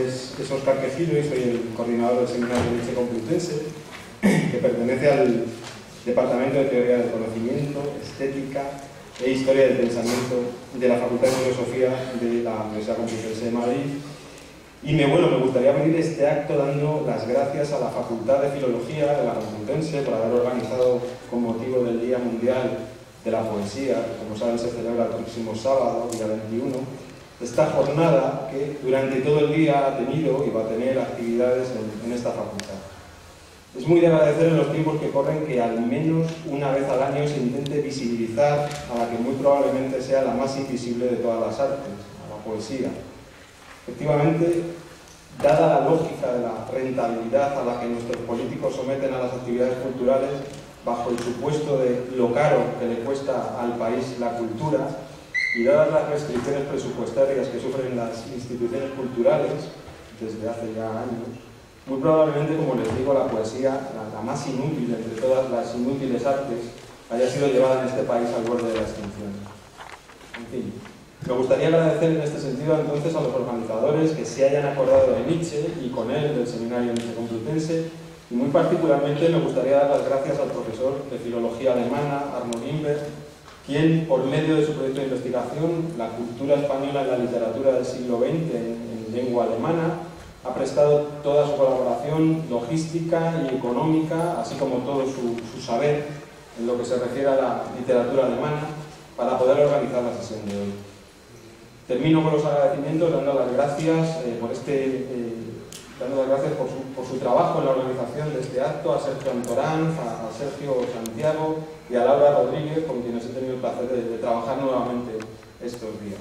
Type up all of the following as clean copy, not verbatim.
es Óscar Quejido y soy el coordinador del seminario Nietzsche Complutense, que pertenece al Departamento de Teoría del Conocimiento, Estética e Historia del Pensamiento de la Facultad de Filosofía de la Universidad Complutense de Madrid. Y me gustaría abrir este acto dando las gracias a la Facultad de Filología de la Complutense por haber organizado, con motivo del Día Mundial de la Poesía, que como saben se celebra el próximo sábado, día 21, esta jornada que durante todo el día ha tenido y va a tener actividades en esta facultad. Es muy de agradecer en los tiempos que corren que al menos una vez al año se intente visibilizar a la que muy probablemente sea la más invisible de todas las artes, a la poesía. Efectivamente, dada la lógica de la rentabilidad a la que nuestros políticos someten a las actividades culturales, bajo el supuesto de lo caro que le cuesta al país la cultura, y dadas las restricciones presupuestarias que sufren las instituciones culturales desde hace ya años, muy probablemente, como les digo, la poesía, la más inútil entre todas las inútiles artes, haya sido llevada en este país al borde de la extinción. En fin, me gustaría agradecer en este sentido entonces a los organizadores que se hayan acordado de Nietzsche y con él del seminario Nietzsche Complutense, y muy particularmente me gustaría dar las gracias al profesor de Filología Alemana, Arno Limber, quien, por medio de su proyecto de investigación, La cultura española en la literatura del siglo XX en lengua alemana, ha prestado toda su colaboración logística y económica, así como todo su saber en lo que se refiere a la literatura alemana, para poder organizar la sesión de hoy. Termino con los agradecimientos dando las gracias por su trabajo en la organización de este acto, a Sergio Antoranz, a Sergio Santiago y a Laura Rodríguez, con quienes he tenido el placer de trabajar nuevamente estos días.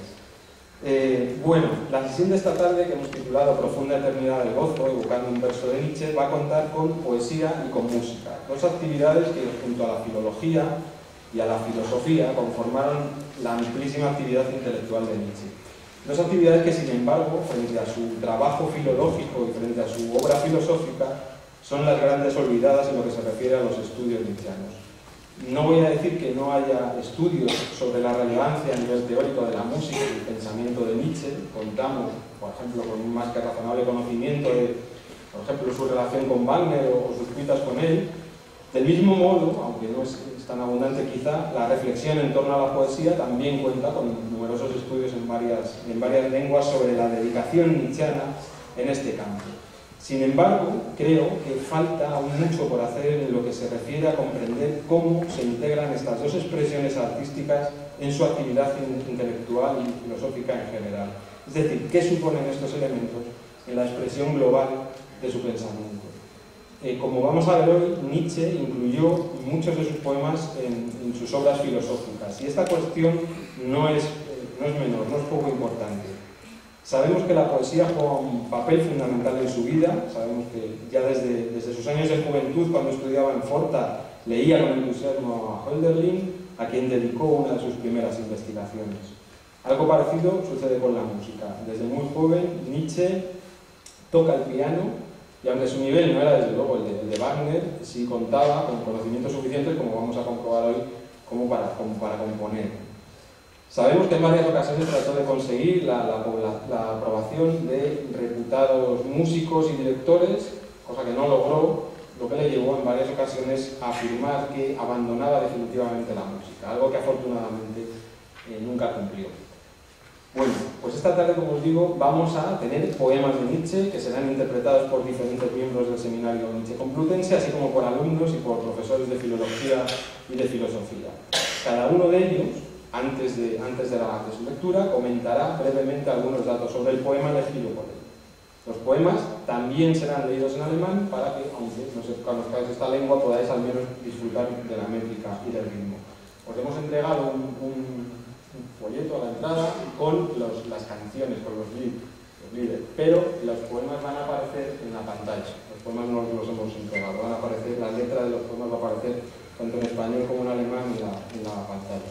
La sesión de esta tarde, que hemos titulado Profunda Eternidad del Gozo, evocando un verso de Nietzsche, va a contar con poesía y con música, dos actividades que, junto a la filología y a la filosofía, conformaron la amplísima actividad intelectual de Nietzsche. Dos actividades que, sin embargo, frente a su trabajo filológico y frente a su obra filosófica, son las grandes olvidadas en lo que se refiere a los estudios nietzscheanos. No voy a decir que no haya estudios sobre la relevancia a nivel teórico de la música y el pensamiento de Nietzsche. Contamos, por ejemplo, con un más que razonable conocimiento de, por ejemplo, su relación con Wagner o sus citas con él. Del mismo modo, aunque no es tan abundante quizá, la reflexión en torno a la poesía también cuenta con numerosos estudios en varias lenguas sobre la dedicación nietzscheana en este campo. Sin embargo, creo que falta aún mucho por hacer en lo que se refiere a comprender cómo se integran estas dos expresiones artísticas en su actividad intelectual y filosófica en general. Es decir, qué suponen estos elementos en la expresión global de su pensamiento. Como vamos a ver hoy, Nietzsche incluyó muchos de sus poemas en sus obras filosóficas, y esta cuestión no es menor, no es poco importante. Sabemos que la poesía juega un papel fundamental en su vida. Sabemos que ya desde sus años de juventud, cuando estudiaba en Forta, leía con entusiasmo a Hölderlin, a quien dedicó una de sus primeras investigaciones. Algo parecido sucede con la música. Desde muy joven, Nietzsche toca el piano, y aunque su nivel no era desde luego el de Wagner, sí contaba con conocimientos suficientes, como vamos a comprobar hoy, como para componer. Sabemos que en varias ocasiones trató de conseguir la aprobación de reputados músicos y directores, cosa que no logró, lo que le llevó en varias ocasiones a afirmar que abandonaba definitivamente la música, algo que afortunadamente nunca cumplió. Bueno, pues esta tarde, como os digo, vamos a tener poemas de Nietzsche que serán interpretados por diferentes miembros del seminario Nietzsche Complutense, así como por alumnos y por profesores de filología y de filosofía. Cada uno de ellos, antes de su lectura, comentará brevemente algunos datos sobre el poema elegido por él. Los poemas también serán leídos en alemán para que, aunque no conozcáis esta lengua, podáis al menos disfrutar de la métrica y del ritmo. Os hemos entregado un folleto a la entrada con las canciones, con los líderes, pero los poemas van a aparecer en la pantalla. Los poemas no los hemos entregado, van a aparecer, la letra de los poemas va a aparecer tanto en español como en alemán en la pantalla.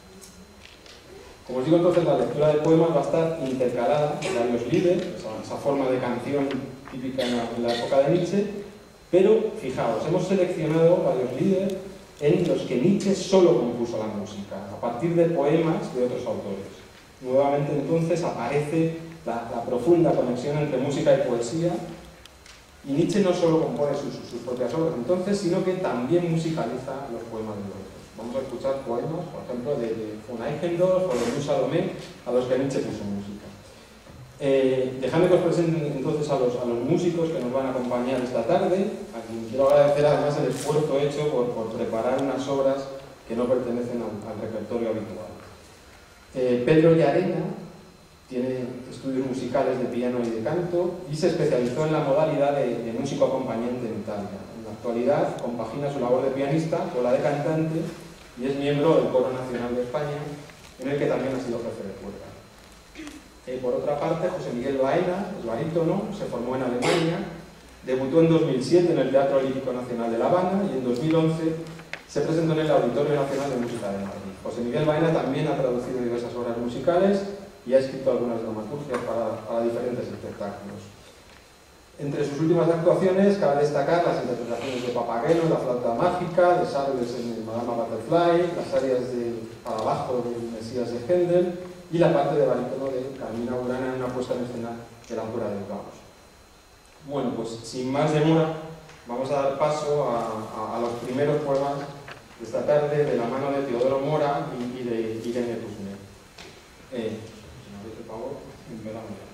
Como os digo, entonces, la lectura de poemas va a estar intercalada en varios líderes, esa forma de canción típica en la época de Nietzsche, pero fijaos, hemos seleccionado varios líderes en los que Nietzsche solo compuso la música, a partir de poemas de otros autores. Nuevamente entonces aparece la profunda conexión entre música y poesía, y Nietzsche no solo compone sus propias obras entonces, sino que también musicaliza los poemas de los otros. Vamos a escuchar poemas, por ejemplo, de von Eichendorff o de Louis Salomé, a los que Nietzsche puso música. Dejadme que os presente entonces a los músicos que nos van a acompañar esta tarde, a quien quiero agradecer además el esfuerzo hecho por preparar unas obras que no pertenecen al repertorio habitual. Pedro Llarena tiene estudios musicales de piano y de canto y se especializó en la modalidad de músico acompañante en Italia. En la actualidad compagina su labor de pianista con la de cantante y es miembro del Coro Nacional de España, en el que también ha sido jefe de cuerda. Por otra parte, José Miguel Baena, el barítono, se formó en Alemania, debutó en 2007 en el Teatro Lírico Nacional de La Habana y en 2011 se presentó en el Auditorio Nacional de Música de Madrid. José Miguel Baena también ha traducido diversas obras musicales y ha escrito algunas dramaturgias para diferentes espectáculos. Entre sus últimas actuaciones cabe destacar las interpretaciones de Papageno, La flauta mágica, de Sardes en el Madama Butterfly, las arias de Para abajo del Mesías de Händel y la parte de barítono de Carmina Burana en una puesta en escena de La Cura del Caos. Bueno, pues sin más demora vamos a dar paso a los primeros poemas de esta tarde de la mano de Teodoro Mora y de Irene Tusner. Por favor, empezamos ya.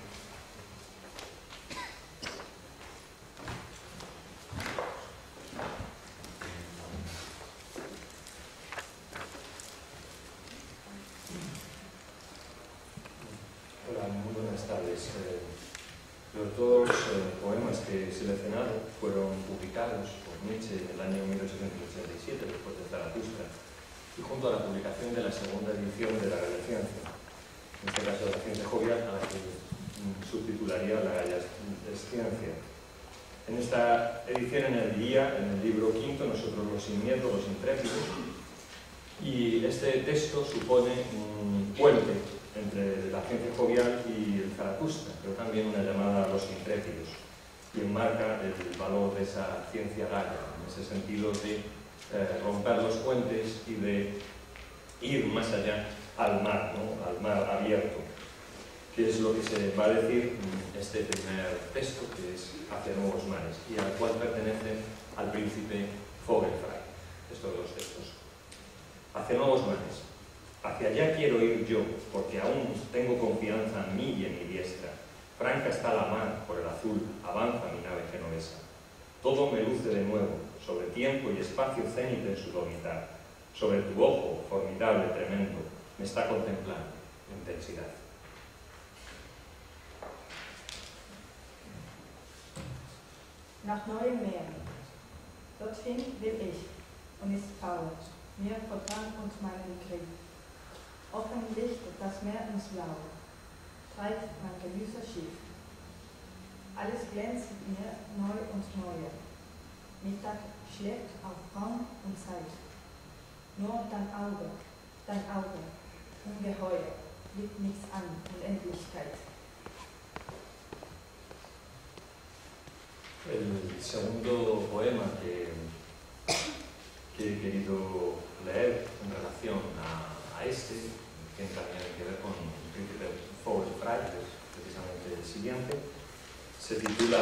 Hola, muy buenas tardes. Los dos poemas que he seleccionado fueron publicados por Nietzsche en el año 1887, después de Zaratustra, y junto a la publicación de la segunda edición de La Galla Ciencia, en este caso de la ciencia jovial, a la que subtitularía La Galla Ciencia. En esta edición, en el libro quinto, Nosotros los sin miedo, los intrépidos, y este texto supone un puente entre la ciencia jovial y el Zaratustra, pero también una llamada a los intrépidos, y enmarca el valor de esa ciencia galla, en ese sentido de romper los puentes y de ir más allá al mar, ¿no? Al mar abierto, que es lo que se va a decir en este primer texto, que es Hacia nuevos mares, y al cual pertenece al príncipe Vogelfrey, estos dos textos. Hacia nuevos mares. Hacia allá quiero ir yo, porque aún tengo confianza en mí y en mi diestra. Franca está la mar por el azul, avanza mi nave genovesa. Todo me luce de nuevo, sobre tiempo y espacio cénite en su dormitar. Sobre tu ojo, formidable, tremendo, me está contemplando, intensidad. Nach neuen Meeren. Dorthin will ich, und ist faul, mir vor Drang und meinen Krieg. Offen lichtet das Meer ins Blaue, treibt mein Gemüse schief. Alles glänzt mir neu und neuer. Mittag schlägt auf Raum und Zeit. Nur dein Auge, ungeheuer, liegt nichts an Unendlichkeit. El segundo poema que he querido leer en relación a este, que también tiene que ver con el príncipe Vogelfrey, que es precisamente el siguiente, se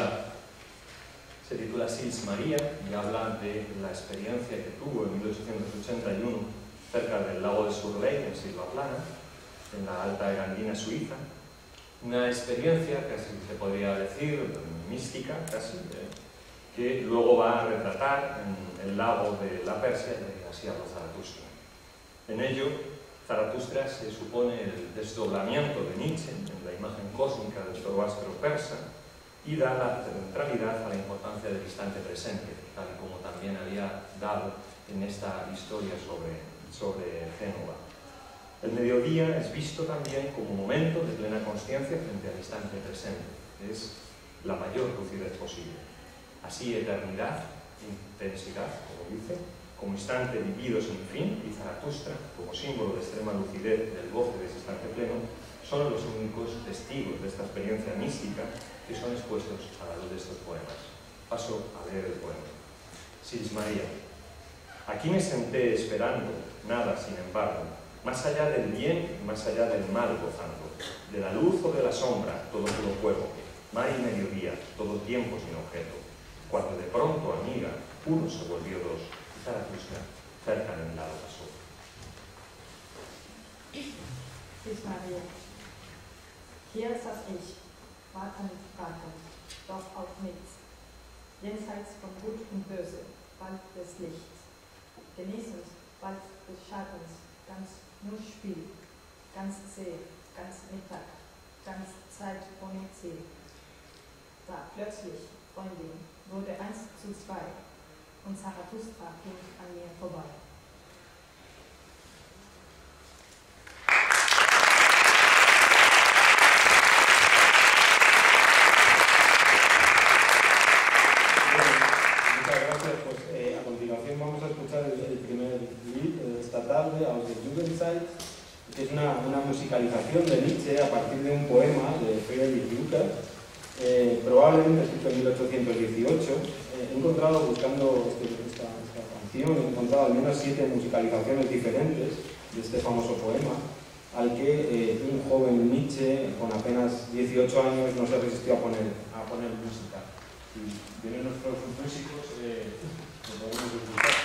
titula Sils Maria y habla de la experiencia que tuvo en 1881 cerca del lago de Surley, en Silvaplana, en la Alta Erandina suiza. Una experiencia, casi se podría decir, mística, casi, que luego va a retratar en el lago de la Persia de Asiago Zaratustra. En ello, Zaratustra se supone el desdoblamiento de Nietzsche en la imagen cósmica del zoroastro persa y da la centralidad a la importancia del instante presente, tal como también había dado en esta historia sobre Génova. El mediodía es visto también como momento de plena consciencia frente al instante presente, que es la mayor lucidez posible. Así, eternidad, intensidad, como dice, como instante vivido sin fin, y Zaratustra, como símbolo de extrema lucidez del goce de ese instante pleno, son los únicos testigos de esta experiencia mística que son expuestos a la luz de estos poemas. Paso a leer el poema. Sils Maria. Aquí me senté esperando, nada, sin embargo. más allá del bien y más allá del mal gozando, de la luz o de la sombra, todo puro juego, mar y mediodía, todo tiempo sin objeto, cuando de pronto, amiga, uno se volvió dos, y Zaratustra cerca de mi lado pasó. Bis Maria. Hier saß ich, wartend, fragend, doch auf nichts. Jenseits von Gut und Böse, bald des Lichts. Genießend, bald des Schattens, ganz nur Spiel, ganz See, ganz Mittag, ganz Zeit ohne Ziel. Da plötzlich, Freundin, wurde 1:2 und Zarathustra ging an mir vorbei. A continuación vamos a escuchar el primer lied de esta tarde, Aus der Jugendzeit, que es una musicalización de Nietzsche a partir de un poema de Friedrich Luther, probablemente escrito en 1818. He encontrado, buscando esta canción, he encontrado al menos 7 musicalizaciones diferentes de este famoso poema, al que un joven Nietzsche con apenas 18 años no se resistió a poner música. Y vienen nuestros músicos, lo podemos escuchar.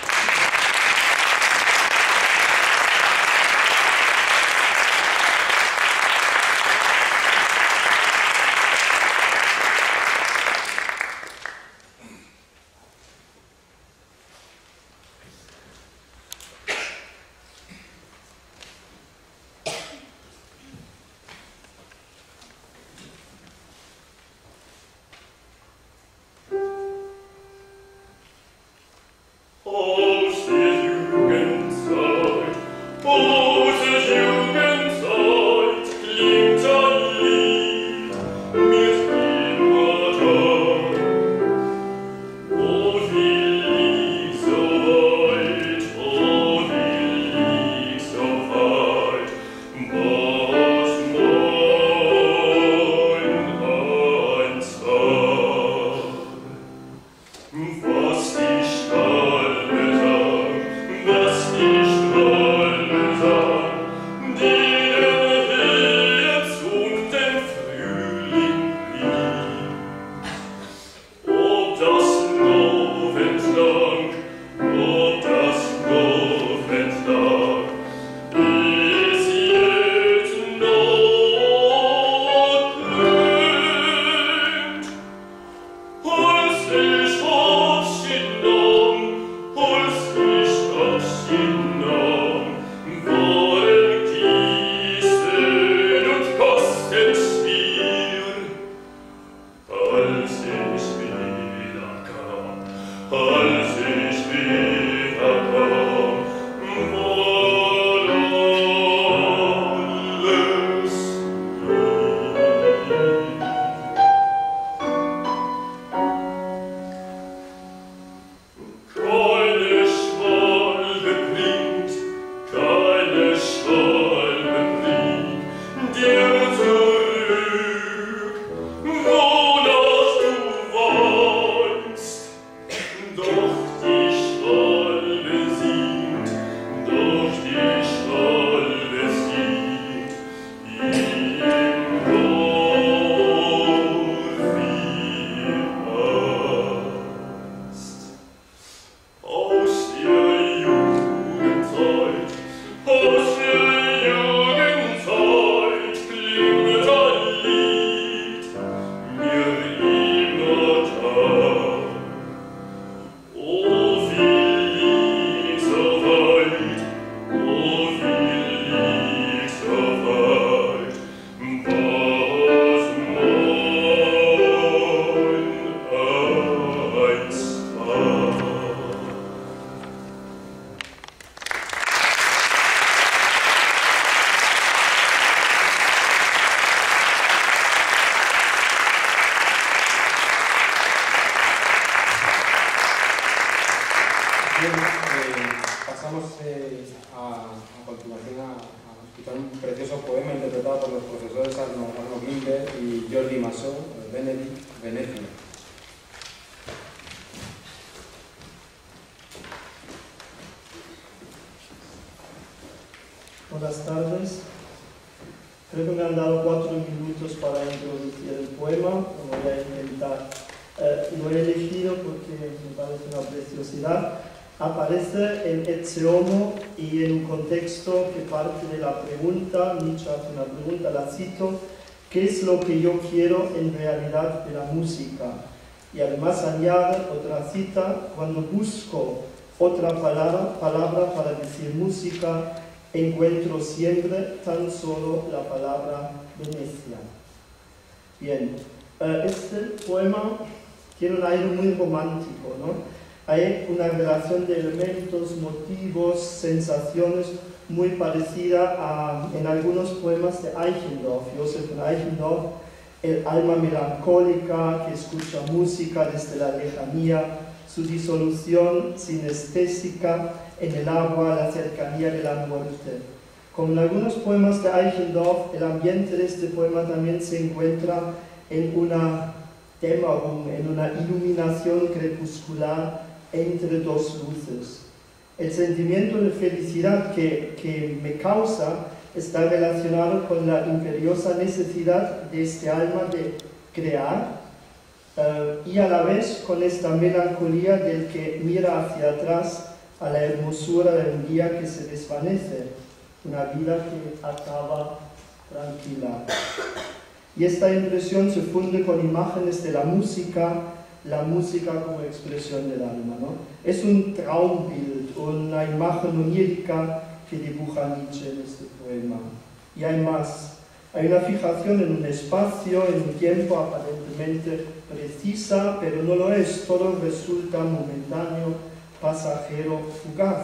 Pasamos a continuación a escuchar un precioso poema interpretado por los profesores Arno Gimber y Jordi Massó, Venecia. Buenas Creo que me han dado 4 minutos para introducir el poema, lo voy a intentar. Lo he elegido porque me parece una preciosidad. Aparece en Ecce Homo y en un contexto que parte de la pregunta, Nietzsche hace una pregunta, la cito: ¿qué es lo que yo quiero en realidad de la música? Y además añade otra cita: cuando busco otra palabra para decir música, encuentro siempre tan solo la palabra Venecia. Bien, este poema tiene un aire muy romántico, ¿no? Hay una relación de elementos, motivos, sensaciones muy parecida a, en algunos poemas de Eichendorff. Joseph von Eichendorff, el alma melancólica que escucha música desde la lejanía, su disolución sinestésica en el agua, la cercanía de la muerte. Como en algunos poemas de Eichendorff, el ambiente de este poema también se encuentra en una Dämmerung, en una iluminación crepuscular entre dos luces. El sentimiento de felicidad que me causa está relacionado con la imperiosa necesidad de este alma de crear y a la vez con esta melancolía del que mira hacia atrás a la hermosura de un día que se desvanece, una vida que acaba tranquila. Y esta impresión se funde con imágenes de la música como expresión del alma, ¿no? Es un Traumbild, una imagen onírica que dibuja Nietzsche en este poema. Y hay más. Hay una fijación en un espacio, en un tiempo aparentemente precisa, pero no lo es. Todo resulta momentáneo, pasajero, fugaz.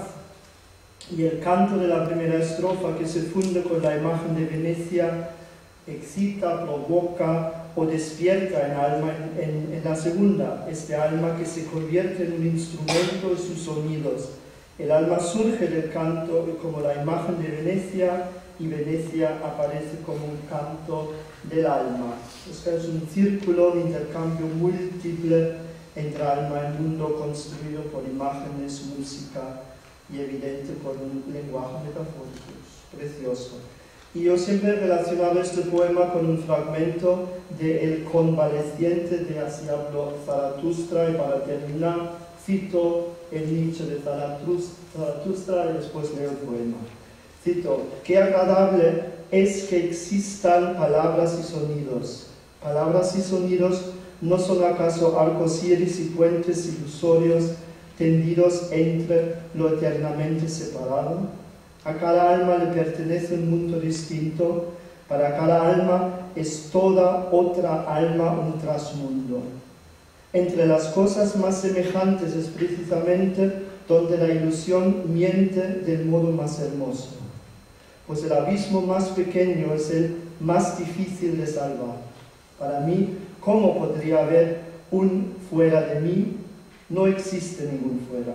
Y el canto de la primera estrofa, que se funde con la imagen de Venecia, excita, provoca o despierta en alma en la segunda, este alma que se convierte en un instrumento de sus sonidos. El alma surge del canto como la imagen de Venecia, y Venecia aparece como un canto del alma. Es un círculo de intercambio múltiple entre alma y mundo, construido por imágenes, música y evidente por un lenguaje metafórico. Precioso. Y yo siempre he relacionado este poema con un fragmento de El convaleciente de Así habló Zaratustra, y para terminar cito el Nietzsche de Zaratustra y después leo el poema. Cito: qué agradable es que existan palabras y sonidos. Palabras y sonidos no son acaso arcoíris y puentes ilusorios tendidos entre lo eternamente separado. A cada alma le pertenece un mundo distinto, para cada alma es toda otra alma un trasmundo. Entre las cosas más semejantes es precisamente donde la ilusión miente del modo más hermoso, pues el abismo más pequeño es el más difícil de salvar. Para mí, ¿cómo podría haber un fuera de mí? No existe ningún fuera.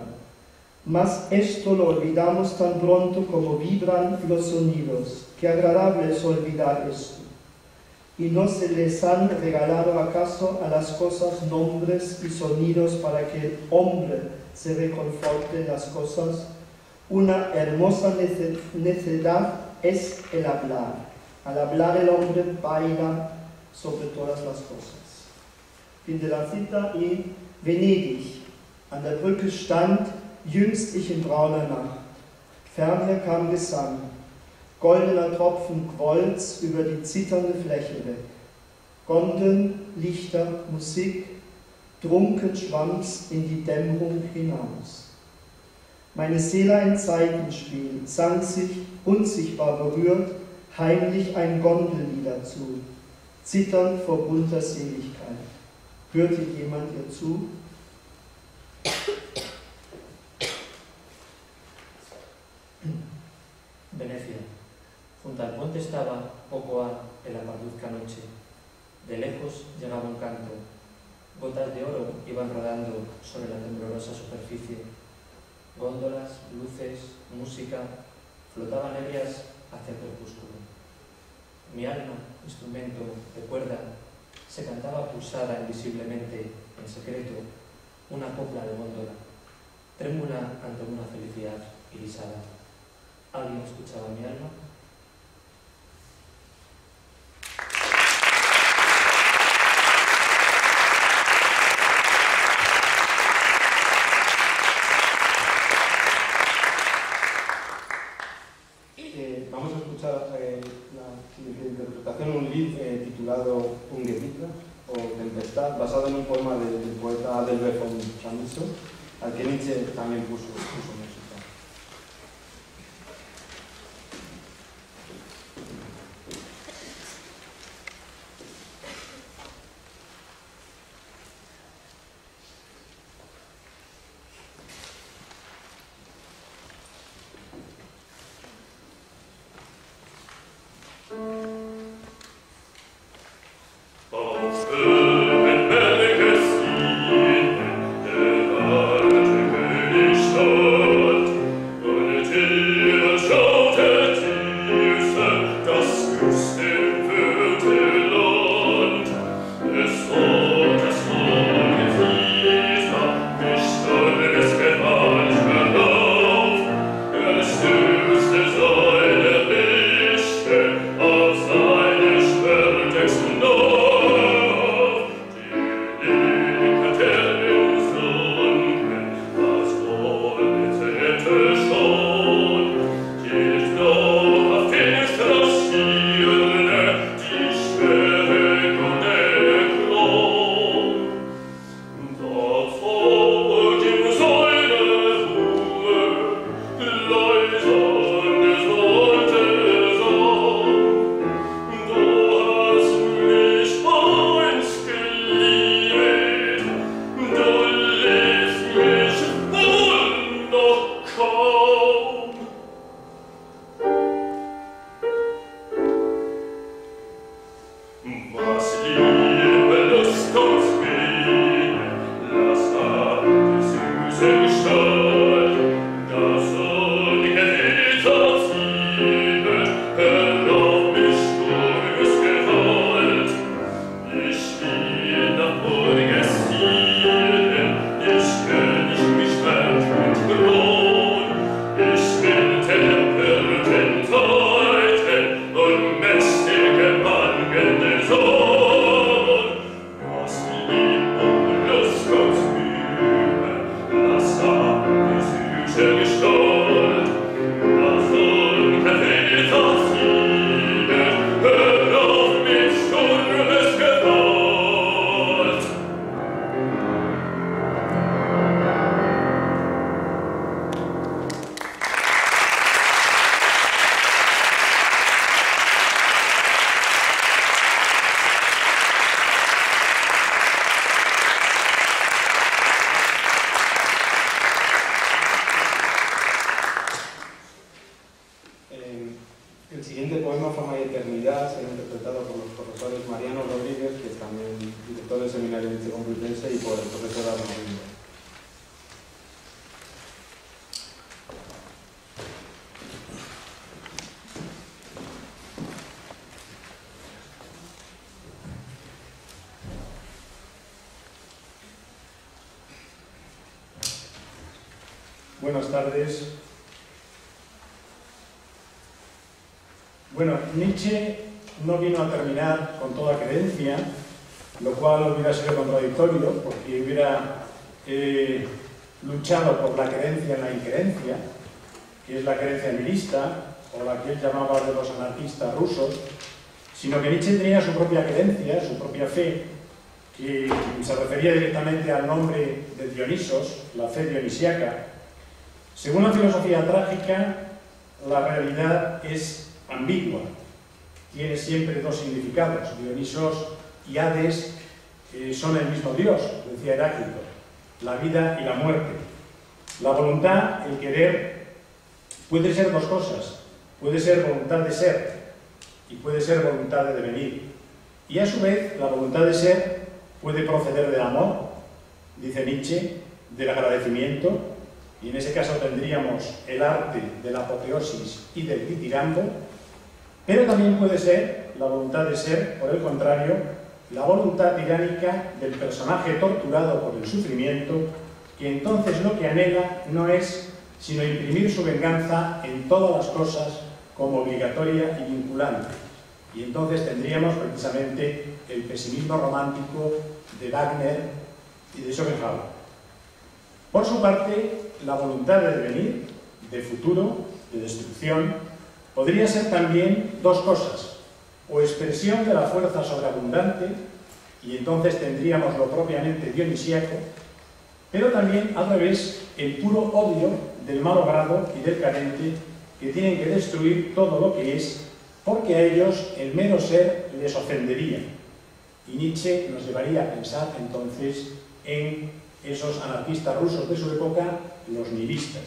Mas esto lo olvidamos tan pronto como vibran los sonidos. Qué agradable es olvidar esto. ¿Y no se les han regalado acaso a las cosas nombres y sonidos para que el hombre se reconforte en las cosas? Una hermosa necedad es el hablar. Al hablar el hombre baila sobre todas las cosas. Fin de la cita. Y Venedig. An der Brücke stand jüngst ich in brauner Nacht. Fernher kam Gesang. Goldener Tropfen quolls über die zitternde Fläche weg. Gondeln, Lichter, Musik, trunken schwamm's in die Dämmerung hinaus. Meine Seele ein Saitenspiel, sang sich, unsichtbar berührt, heimlich ein Gondellieder zu, zitternd vor bunter Seligkeit. Hörte jemand ihr zu? Venecia. Junto al puente estaba, poco a, en la parduzca noche. De lejos llegaba un canto. Gotas de oro iban rodando sobre la temblorosa superficie. Góndolas, luces, música, flotaban ebrias hacia el crepúsculo. Mi alma, instrumento de cuerda, se cantaba pulsada invisiblemente, en secreto, una copla de góndola, trémula ante una felicidad irisada. ¿Alguien escuchaba mi alma? interpretación un lied titulado Ungewitter o Tempestad, basado en un poema del poeta Adelbert von Chamisso, al que Nietzsche también puso música. El siguiente poema, Fama y Eternidad, será interpretado por los profesores Mariano Rodríguez, que es también director del Seminario Nietzsche Complutense, y por el profesor Arnoldo. Buenas tardes. Bueno, Nietzsche no vino a terminar con toda creencia, lo cual hubiera sido contradictorio, porque hubiera luchado por la creencia en la increencia, que es la creencia nihilista, o la que él llamaba de los anarquistas rusos, sino que Nietzsche tenía su propia creencia, su propia fe, que se refería directamente al nombre de Dionisos, la fe dionisiaca. Según la filosofía trágica, la realidad es ambigua, tiene siempre dos significados. Dionisos y Hades son el mismo Dios, decía Heráclito, la vida y la muerte. La voluntad, el querer, puede ser dos cosas, puede ser voluntad de ser y puede ser voluntad de devenir. Y a su vez, la voluntad de ser puede proceder del amor, dice Nietzsche, del agradecimiento, y en ese caso tendríamos el arte de la apoteosis y del ditirambo, pero también puede ser la voluntad de ser, por el contrario, la voluntad tiránica del personaje torturado por el sufrimiento, que entonces lo que anhela no es sino imprimir su venganza en todas las cosas como obligatoria y vinculante. Y entonces tendríamos precisamente el pesimismo romántico de Wagner y de Schopenhauer. Por su parte, la voluntad de devenir, de futuro, de destrucción, podría ser también dos cosas. o expresión de la fuerza sobreabundante, y entonces tendríamos lo propiamente dionisíaco, pero también al revés, el puro odio del malogrado y del carente, que tienen que destruir todo lo que es, porque a ellos el mero ser les ofendería. Y Nietzsche nos llevaría a pensar entonces en esos anarquistas rusos de su época, los nihilistas.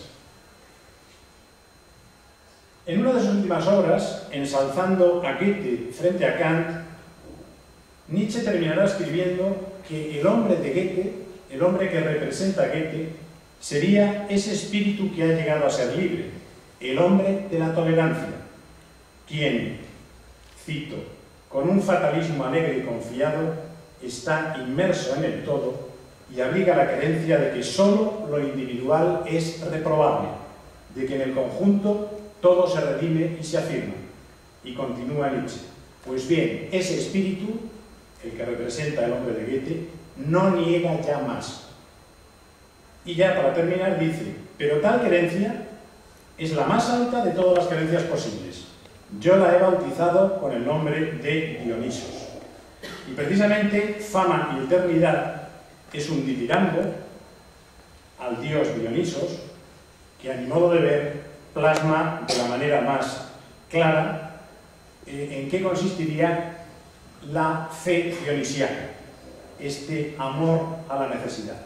En una de sus últimas obras, ensalzando a Goethe frente a Kant, Nietzsche terminará escribiendo que el hombre de Goethe, el hombre que representa a Goethe, sería ese espíritu que ha llegado a ser libre, el hombre de la tolerancia, quien, cito, con un fatalismo alegre y confiado, está inmerso en el todo y abriga la creencia de que sólo lo individual es reprobable, de que en el conjunto todo se redime y se afirma. Y continúa Nietzsche. Pues bien, ese espíritu, el que representa el hombre de Goethe, no niega ya más. Y ya para terminar dice, pero tal creencia es la más alta de todas las creencias posibles. Yo la he bautizado con el nombre de Dionisos. Y precisamente Fama y Eternidad es un ditirambo al dios Dionisos, que a mi modo de ver plasma de la manera más clara en qué consistiría la fe dionisiaca, este amor a la necesidad.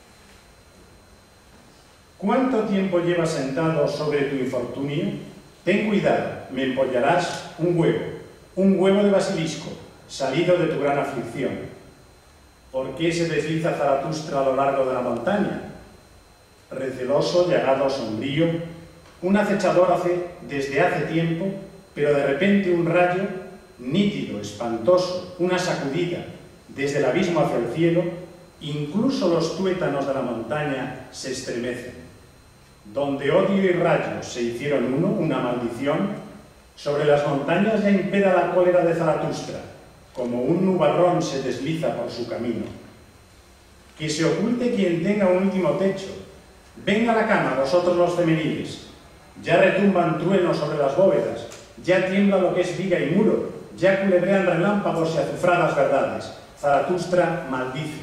¿Cuánto tiempo llevas sentado sobre tu infortunio? Ten cuidado, me empollarás un huevo de basilisco, salido de tu gran aflicción. ¿Por qué se desliza Zaratustra a lo largo de la montaña? Receloso, llagado, sombrío, un acechador desde hace tiempo, pero de repente un rayo, nítido, espantoso, una sacudida, desde el abismo hacia el cielo, incluso los tuétanos de la montaña se estremecen. Donde odio y rayo se hicieron uno, una maldición, sobre las montañas ya impera la cólera de Zaratustra, como un nubarrón se desliza por su camino. Que se oculte quien tenga un último techo. Venga a la cama, vosotros los femeniles. Ya retumban truenos sobre las bóvedas, ya tiembla lo que es viga y muro, ya culebrean relámpagos y azufradas verdades. Zaratustra maldice.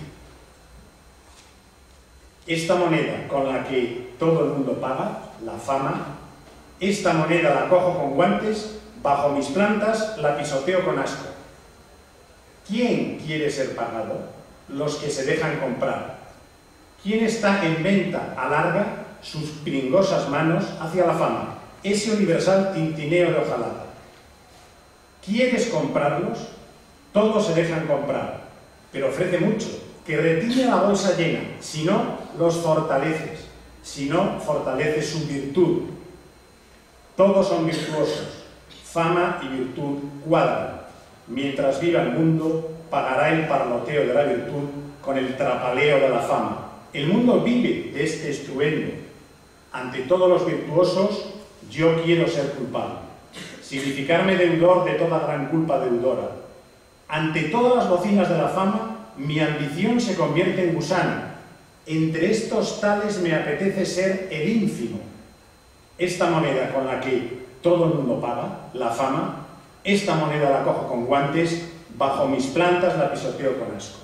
Esta moneda con la que todo el mundo paga, la fama, esta moneda la cojo con guantes, bajo mis plantas la pisoteo con asco. ¿Quién quiere ser pagado? Los que se dejan comprar. ¿Quién está en venta alarga sus pringosas manos hacia la fama? Ese universal tintineo de hojalata. ¿Quieres comprarlos? Todos se dejan comprar, pero ofrece mucho, que retiña la bolsa llena, si no, los fortaleces, si no, fortaleces su virtud. Todos son virtuosos, fama y virtud cuadran. Mientras viva el mundo, pagará el parloteo de la virtud con el trapaleo de la fama. El mundo vive de este estruendo. Ante todos los virtuosos, yo quiero ser culpable. Significarme deudor de toda gran culpa deudora. Ante todas las bocinas de la fama, mi ambición se convierte en gusano. Entre estos tales me apetece ser el ínfimo. Esta moneda con la que todo el mundo paga, la fama, esta moneda la cojo con guantes, bajo mis plantas la pisoteo con asco.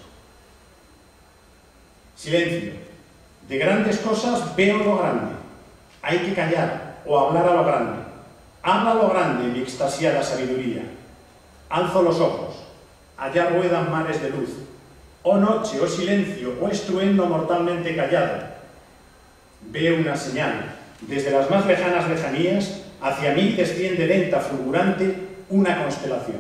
Silencio. De grandes cosas veo lo grande. Hay que callar o hablar a lo grande. Habla a lo grande, mi extasiada sabiduría. Alzo los ojos. Allá ruedan mares de luz. Oh noche, oh silencio, oh estruendo mortalmente callado. Veo una señal. Desde las más lejanas lejanías, hacia mí desciende lenta, fulgurante, una constelación.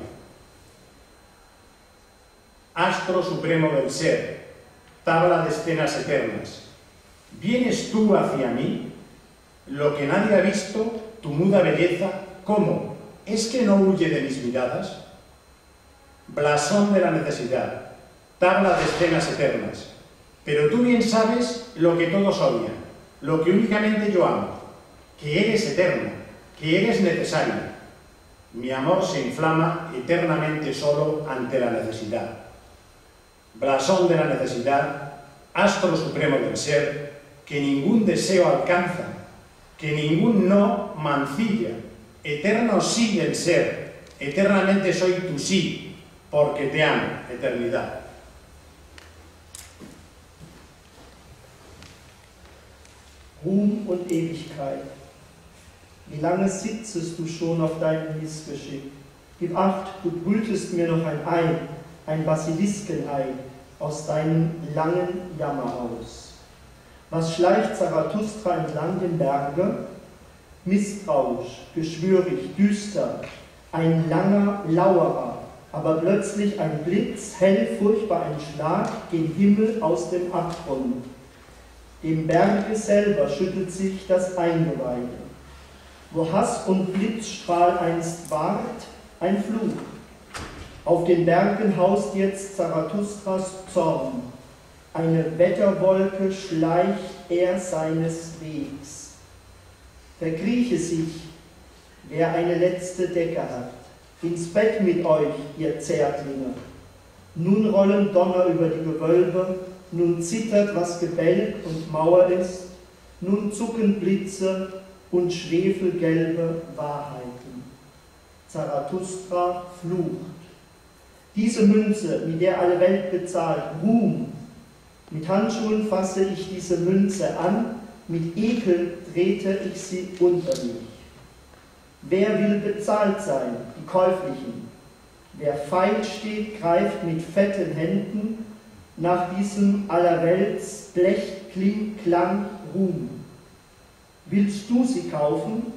Astro supremo del ser, tabla de escenas eternas. ¿Vienes tú hacia mí? Lo que nadie ha visto, tu muda belleza, ¿cómo? ¿Es que no huye de mis miradas? Blasón de la necesidad, tabla de escenas eternas. Pero tú bien sabes lo que todos odian, lo que únicamente yo amo, que eres eterna, que eres necesaria. Mi amor se inflama eternamente solo ante la necesidad. Blasón de la necesidad, astro supremo del ser, que ningún deseo alcanza, que ningún no mancilla, eterno sigue el ser, Eternamente soy tu sí, porque te amo, eternidad. Ruhm und Ewigkeit. Wie lange sitzest du schon auf deinem Missgeschick? Gib acht, du brütest mir noch ein Ei, ein Basiliskenei, aus deinem langen Jammer aus. Was schleicht Zarathustra entlang den Berge? Misstrauisch, geschwürig, düster, ein langer Lauerer, aber plötzlich ein Blitz, hell, furchtbar ein Schlag, gen Himmel aus dem Abgrund. Dem Berge selber schüttelt sich das Eingeweide. Wo Hass und Blitzstrahl einst ward, ein Fluch. Auf den Bergen haust jetzt Zarathustras Zorn. Eine Wetterwolke schleicht er seines Wegs. Verkrieche sich, wer eine letzte Decke hat, ins Bett mit euch, ihr Zärtlinge. Nun rollen Donner über die Gewölbe, nun zittert, was Gebälk und Mauer ist, nun zucken Blitze und schwefelgelbe Wahrheiten. Zarathustra flucht. Diese Münze, mit der alle Welt bezahlt, Ruhm. Mit Handschuhen fasse ich diese Münze an, mit Ekel trete ich sie unter mich. Wer will bezahlt sein? Die Käuflichen. Wer feil steht, greift mit fetten Händen nach diesem allerwelts Blechklang Ruhm. Willst du sie kaufen?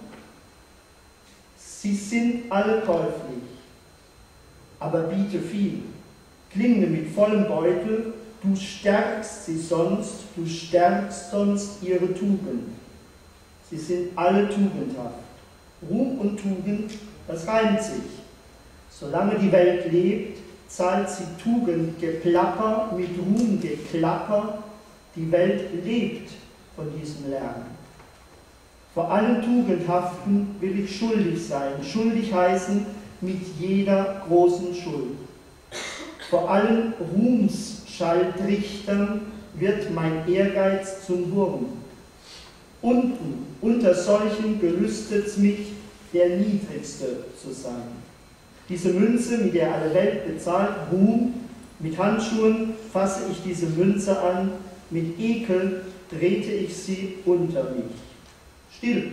Sie sind alle käuflich, aber biete viel. Klinge mit vollem Beutel, du stärkst sie sonst, du stärkst sonst ihre Tugend. Sie sind alle tugendhaft. Ruhm und Tugend, das reimt sich. Solange die Welt lebt, zahlt sie Tugendgeplapper mit Ruhmgeklapper. Die Welt lebt von diesem Lärm. Vor allen Tugendhaften will ich schuldig sein, schuldig heißen mit jeder großen Schuld. Vor allen Ruhmsschaltrichtern wird mein Ehrgeiz zum Wurm. Unten, unter solchen gelüstet's mich, der Niedrigste zu sein. Diese Münze, mit der alle Welt bezahlt, Ruhm, mit Handschuhen fasse ich diese Münze an, mit Ekel trete ich sie unter mich. Still.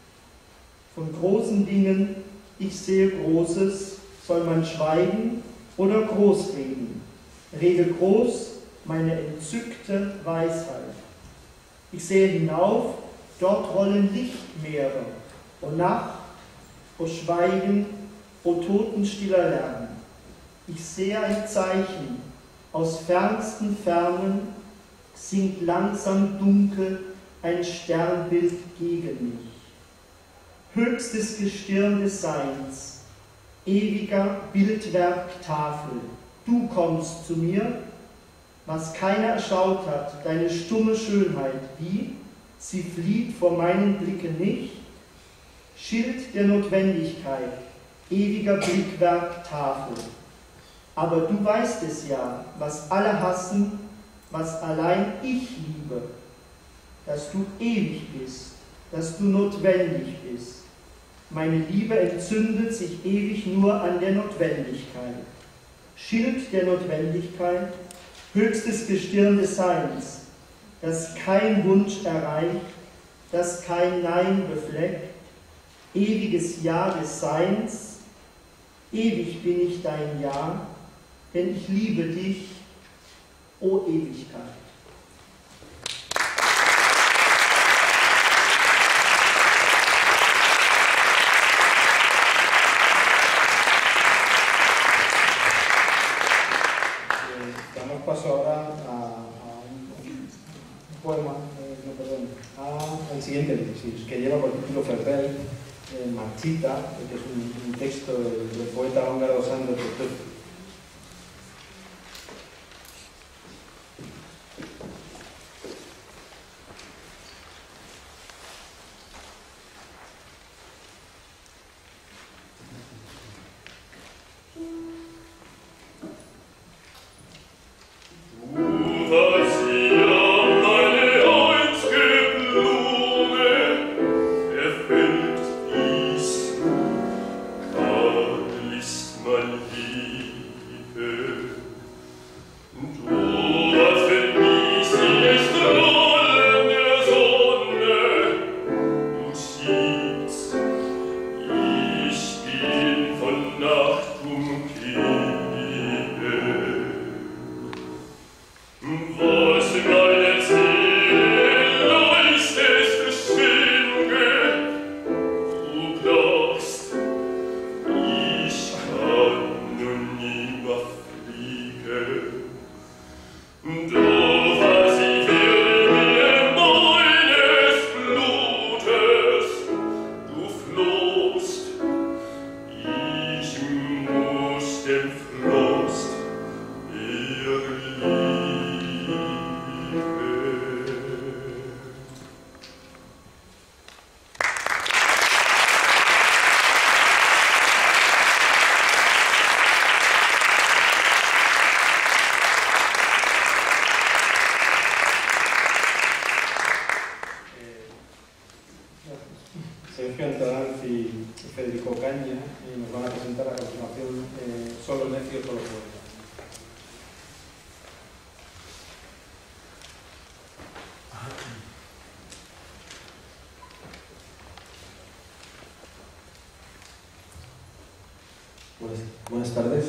Von großen Dingen, ich sehe Großes, soll man schweigen oder groß reden? Rede groß, meine entzückte Weisheit. Ich sehe hinauf, dort rollen Lichtmeere, o Nacht, o Schweigen, o totenstiller Lärm. Ich sehe ein Zeichen, aus fernsten Fernen sinkt langsam dunkel ein Sternbild gegen mich. Höchstes Gestirn des Seins, ewiger Bildwerktafel, du kommst zu mir, was keiner erschaut hat, deine stumme Schönheit, wie? Sie flieht vor meinen Blicken nicht. Schild der Notwendigkeit, ewiger Blickwerktafel. Aber du weißt es ja, was alle hassen, was allein ich liebe, dass du ewig bist, dass du notwendig bist. Meine Liebe entzündet sich ewig nur an der Notwendigkeit. Schild der Notwendigkeit, höchstes Gestirn des Seins, das kein Wunsch erreicht, das kein Nein befleckt, ewiges Ja des Seins, ewig bin ich dein Ja, denn ich liebe dich, o Ewigkeit. Damos paso ahora a un poema, al siguiente elixir, que lleva por título Ferrer, Marchita, que es un texto del poeta húngaro Sándor Petőfi. Lis Sergio Antoranz y Federico Caña nos van a presentar a continuación Solo necio, solo poeta. Buenas tardes.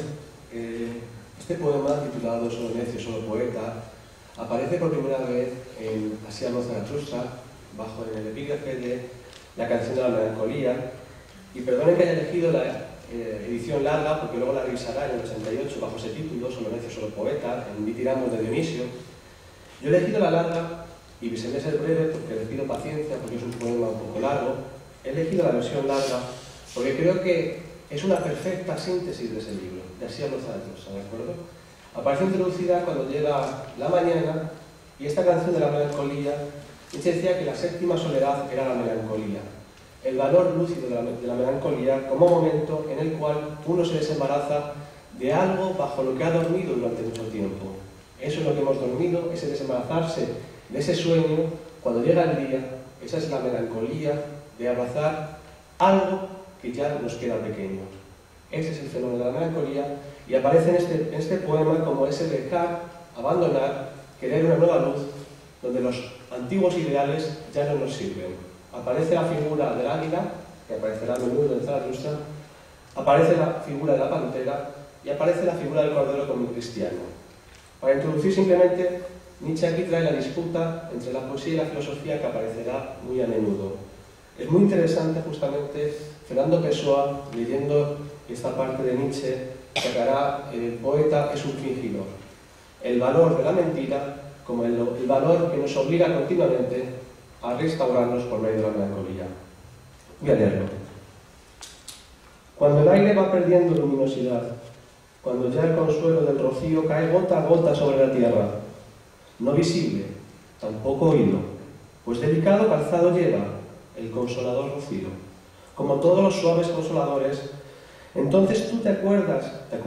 Este poema, titulado Solo necio, solo poeta, aparece por primera vez en Así habló Zaratustra, bajo el epígrafe de La canción de la melancolía, y perdonen que haya elegido la edición larga, porque luego la revisará en el 88 bajo ese título, Solo necio, solo poeta, en Ditiramos de Dionisio. Yo he elegido la larga, y se me ser breve porque les pido paciencia, porque es un poema un poco largo. He elegido la versión larga porque creo que es una perfecta síntesis de ese libro, de Así habló Zaratustra, ¿de acuerdo? Aparece introducida cuando llega la mañana, y esta canción de la melancolía, Nietzsche decía que la séptima soledad era la melancolía, el valor lúcido de la melancolía como momento en el cual uno se desembaraza de algo bajo lo que ha dormido durante mucho tiempo. Eso es lo que hemos dormido, ese desembarazarse de ese sueño, cuando llega el día, esa es la melancolía de abrazar algo que ya nos queda pequeño. Ese es el fenómeno de la melancolía, y aparece en este poema como ese dejar, abandonar, querer una nueva luz, donde los antiguos ideales ya no nos sirven. Aparece la figura del águila, que aparecerá a menudo en Zaratustra, aparece la figura de la pantera y aparece la figura del cordero como un cristiano. Para introducir simplemente, Nietzsche aquí trae la disputa entre la poesía y la filosofía, que aparecerá muy a menudo. Es muy interesante justamente Fernando Pessoa, leyendo esta parte de Nietzsche, sacará el poeta es un fingidor. El valor de la mentira como el valor que nos obliga continuamente a restaurarnos por medio de la melancolía. Voy a leerlo. Cuando el aire va perdiendo luminosidad, cuando ya el consuelo del rocío cae gota a gota sobre la tierra, no visible, tampoco oído, pues delicado calzado lleva el consolador rocío, como todos los suaves consoladores, entonces tú te acuerdas,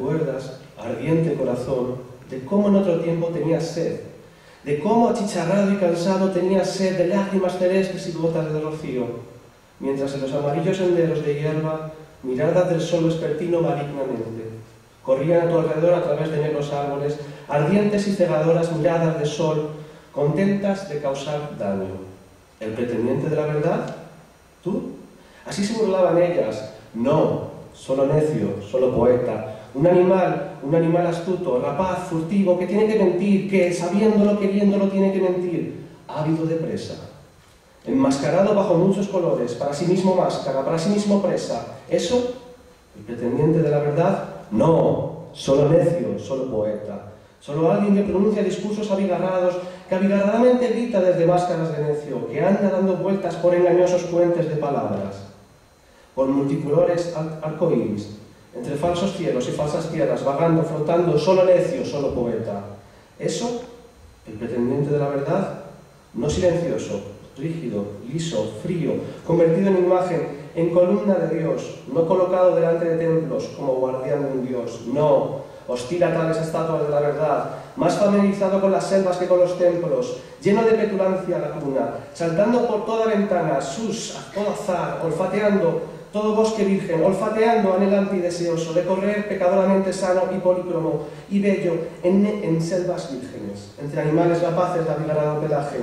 ardiente corazón, de cómo en otro tiempo tenías sed, de cómo achicharrado y cansado tenías sed de lágrimas celestes y gotas de rocío, mientras en los amarillos senderos de hierba, miradas del sol vespertino malignamente, corrían a tu alrededor a través de negros árboles, ardientes y cegadoras miradas de sol, contentas de causar daño. ¿El pretendiente de la verdad? ¿Tú? Así se burlaban ellas. No, solo necio, solo poeta. Un animal astuto, rapaz, furtivo, que tiene que mentir, que sabiéndolo, queriéndolo, tiene que mentir, ávido de presa. Enmascarado bajo muchos colores, para sí mismo máscara, para sí mismo presa. ¿Eso? ¿El pretendiente de la verdad? No, solo necio, solo poeta. Solo alguien que pronuncia discursos abigarrados, que abigarradamente grita desde máscaras de necio, que anda dando vueltas por engañosos puentes de palabras, por multicolores arcoíris, entre falsos cielos y falsas tierras, vagando, flotando, solo necio, solo poeta. ¿Eso? ¿El pretendiente de la verdad? No silencioso, rígido, liso, frío, convertido en imagen, en columna de Dios, no colocado delante de templos como guardián de un Dios, no, hostil a tales estatuas de la verdad, más familiarizado con las selvas que con los templos, lleno de petulancia la cuna, saltando por toda ventana, sus, a todo azar, olfateando todo bosque virgen, olfateando, anhelante y deseoso, de correr pecadoramente sano y polícromo y bello en selvas vírgenes, entre animales rapaces de abigarrado pelaje,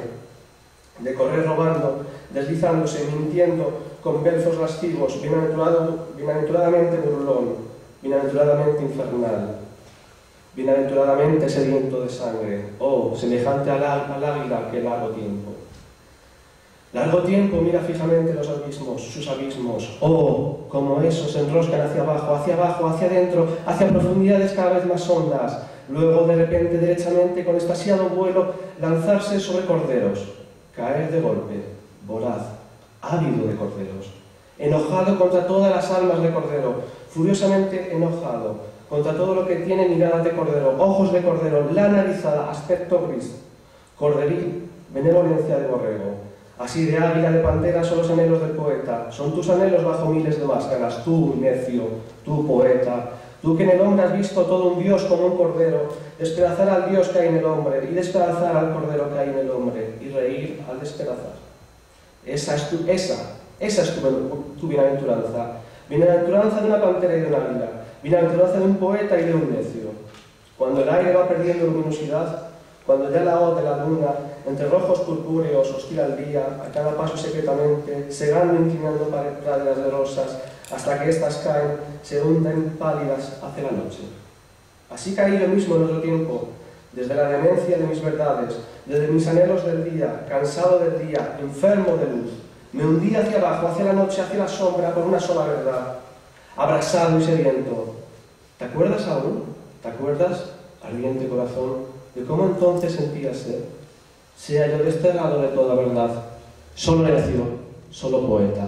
de correr robando, deslizándose, mintiendo, con belfos lascivos, bienaventuradamente burlón, bienaventuradamente infernal, bienaventuradamente sediento de sangre, oh, semejante al águila que largo tiempo. Largo tiempo mira fijamente los abismos, sus abismos. Oh, como esos se enroscan hacia abajo, hacia adentro, hacia profundidades cada vez más hondas. Luego, de repente, derechamente, con extasiado vuelo, lanzarse sobre corderos. Caer de golpe, voraz, ávido de corderos. Enojado contra todas las almas de cordero, furiosamente enojado contra todo lo que tiene miradas de cordero, ojos de cordero, lana erizada, aspecto gris, corderil, benevolencia de borrego. Así de águila, de pantera son los anhelos del poeta, son tus anhelos bajo miles de máscaras, tú, necio, tú, poeta, tú que en el hombre has visto todo un Dios como un cordero, despedazar al Dios que hay en el hombre, y despedazar al cordero que hay en el hombre, y reír al despedazar. Esa es tu bienaventuranza, bienaventuranza de una pantera y de un águila, bienaventuranza de un poeta y de un necio. Cuando el aire va perdiendo luminosidad, cuando ya la hoz de la luna, entre rojos purpúreos, oscila el día, a cada paso secretamente, segando e inclinando praderas de rosas, hasta que éstas caen, se hunden pálidas hacia la noche. Así caí yo mismo en otro tiempo, desde la demencia de mis verdades, desde mis anhelos del día, cansado del día, enfermo de luz. Me hundí hacia abajo, hacia la noche, hacia la sombra, por una sola verdad, abrasado y sediento. ¿Te acuerdas aún? ¿Te acuerdas, ardiente corazón, de cómo entonces sentías ser? Sea yo desterrado de toda verdad, solo necio, solo poeta.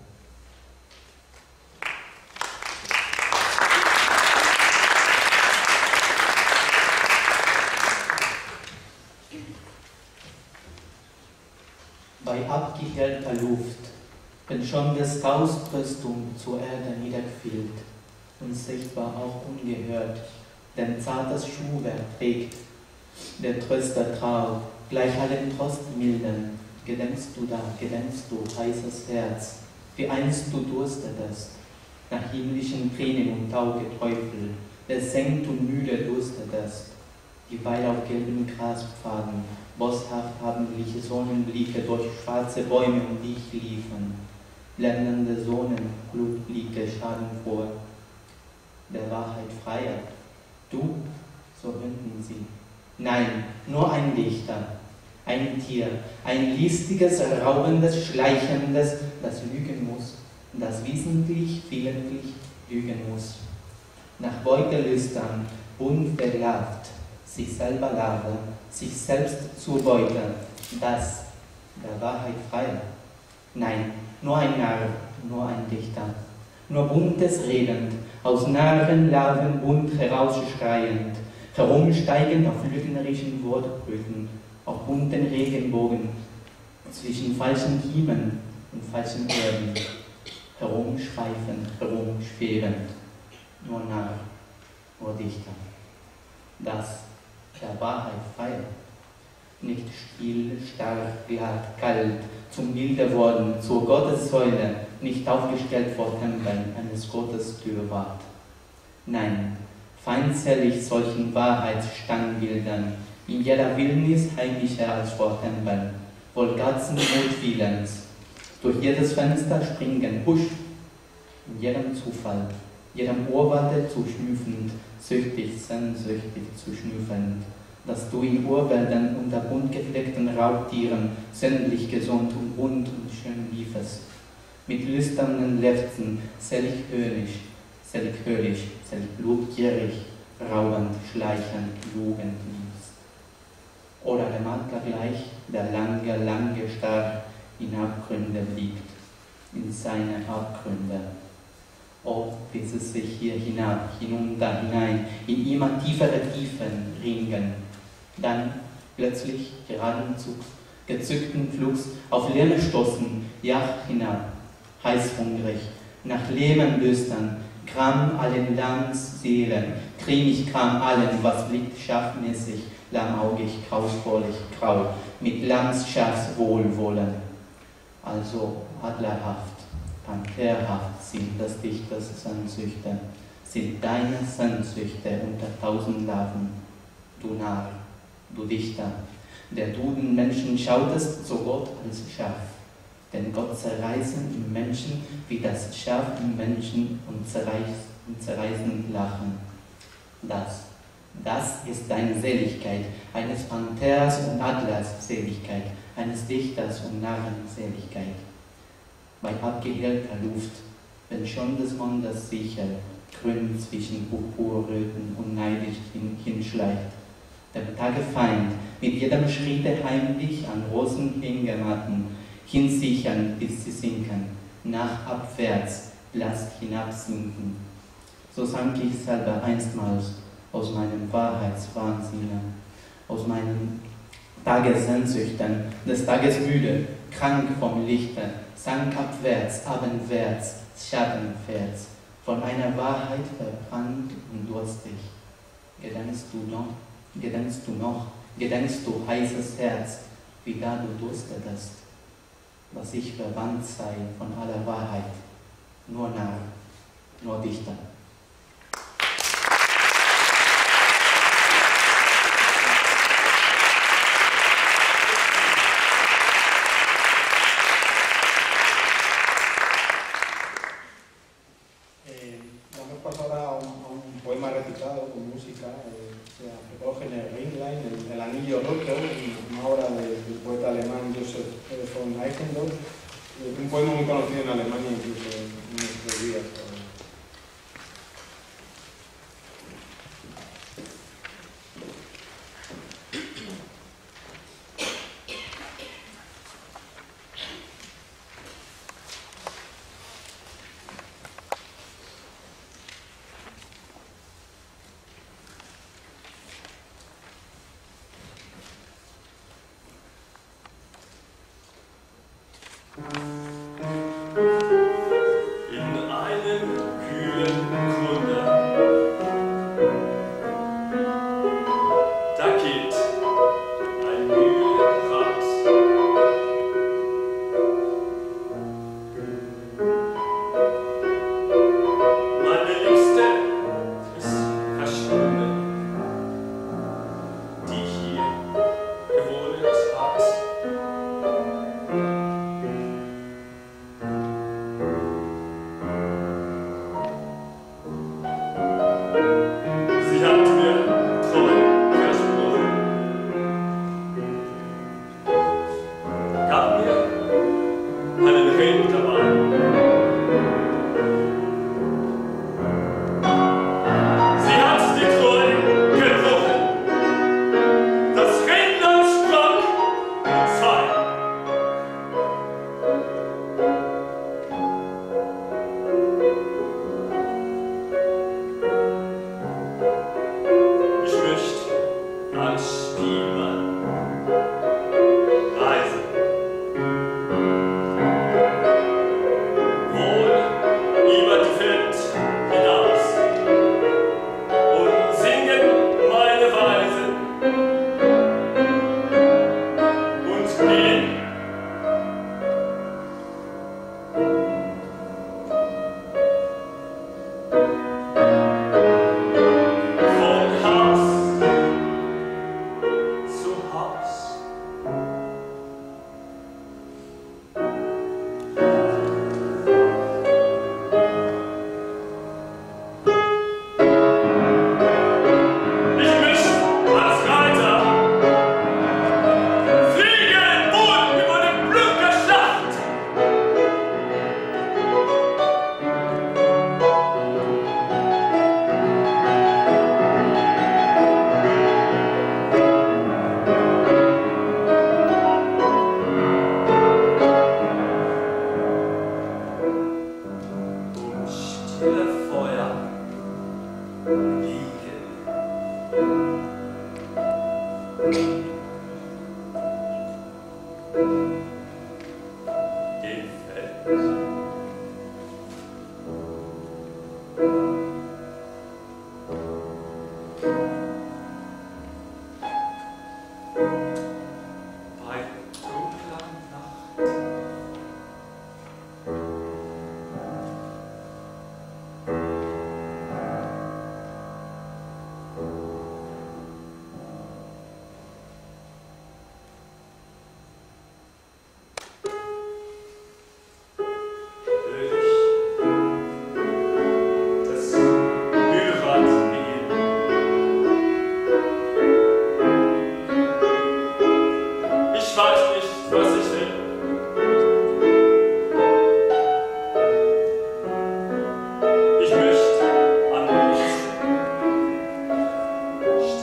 Bei abgehelter Luft, wenn schon des Faustrüstung zur Erde niederquillt und sichtbar auch ungehört, denn zartes Schuhwerk trägt der Tröster Trau, gleich allen Trostmilden, gedenkst du, heißes Herz, wie einst du durstetest, nach himmlischen Tränen und Taugeteufel, besenkt und müde durstetest, die Weile auf gelben Graspfaden, boshaft abendliche Sonnenblicke durch schwarze Bäume um dich liefen, blendende Sonnenglutblicke schadenfroh, der Wahrheit freier, du, so hünden sie. Nein, nur ein Dichter, ein Tier, ein listiges, raubendes, schleichendes, das lügen muss, das wissentlich, willentlich lügen muss. Nach Beutelüstern, bunt verlarvt, sich selber laden, sich selbst zur Beute, das der Wahrheit frei. Nein, nur ein Narr, nur ein Dichter, nur buntes redend, aus Narrenlarven bunt herausschreiend, herumsteigend auf lügnerischen Wortbrüchen, auf bunten Regenbogen, zwischen falschen Kiemen und falschen Erden, herumschweifend, herumschwebend, nur Narr, nur Dichter. Das der Wahrheit frei, nicht still, stark, glatt, kalt, zum Bilde worden, zur Gottessäule, nicht aufgestellt vor Tempeln eines Gottes Türwart. Nein, feindselig solchen Wahrheitsstangbildern, in jeder Wildnis heimlicher als vor Tempeln, voll Katzenmutwillens, durch jedes Fenster springen, husch, in jedem Zufall, jedem Urwarte zu schnüffend, süchtig, sehnsüchtig zu schnüffelnd, dass du in Urwäldern unter bunt gefleckten Raubtieren sämtlich gesund und bunt und schön liefest, mit lüsternen Lefzen, selig höllisch, selig blutgierig, raubend, schleichend, lugend liebst. Oder der Makler gleich, der lange starr in Abgründe liegt, in seine Abgründe. Oh, wie sie sich hier hinab, hinunter, hinein, in immer tiefere Tiefen ringen, dann plötzlich geradenzu gezückten Flugs auf Lähme stoßen, Jagd hinab, heißhungrig, nach Leben lüstern, Kram allen Lands Seelen, cremig Kram allen, was blickt scharfmäßig, lahmaugig, grausvollig, grau, mit Lamsschafs Wohlwollen, also adlerhaft, pantherhaft sind des Dichters Sehnsüchte, sind deine Sehnsüchte unter tausend Larven, du Narr, du Dichter, der du den Menschen schautest, so Gott als Schaf, denn Gott zerreißen im Menschen, wie das Schaf im Menschen und zerreißend lachen. Das ist deine Seligkeit, eines Panthers und Adlers Seligkeit, eines Dichters und Narrenseligkeit. Bei abgehellter Luft, wenn schon des Mondes Sichel grün zwischen Purpurröten und neidisch hinschleicht, dem Tagefeind mit jedem Schritte heimlich an Rosen hingematten, hinsichern, bis sie sinken, nach abwärts, blass hinabsinken. So sank ich selber einstmals aus meinem Wahrheitswahnsinne, aus meinen Tagessehnsüchten, des Tages müde, krank vom Lichte, sank abwärts, abendwärts, schattenwärts, von einer Wahrheit verbrannt und durstig. Gedenkst du, heißes Herz, wie da du durstetest, was ich verwandt sei von aller Wahrheit, nur Narr, nur Dichter. Vamos a pasar a un poema recitado con música, se recoge en el Ringlein, el Anillo Roto, una obra del poeta alemán Joseph von Eichendorff, un poema muy conocido en Alemania, incluso en nuestros días.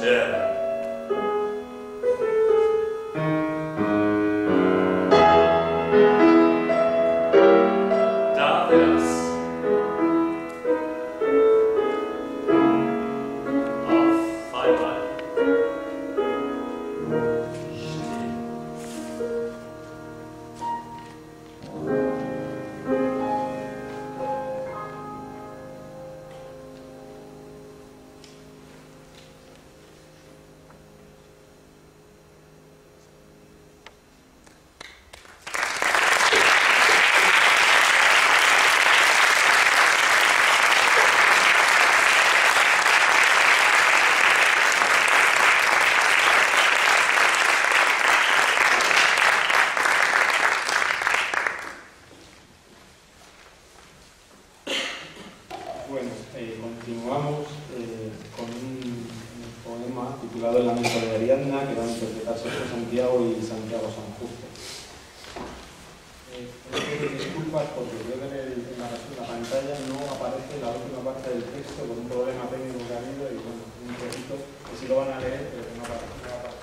Erde. Da verás. Auf einmal. Still. Bueno, continuamos con un poema titulado El lamento de Ariadna, que van a interpretar Sergio Santiago y Santiago Sanjusto. Pido disculpas porque creo que en la pantalla no aparece la última parte del texto por un problema técnico que ha habido y bueno, un poquito que sí lo van a leer, pero que no va a aparecer en la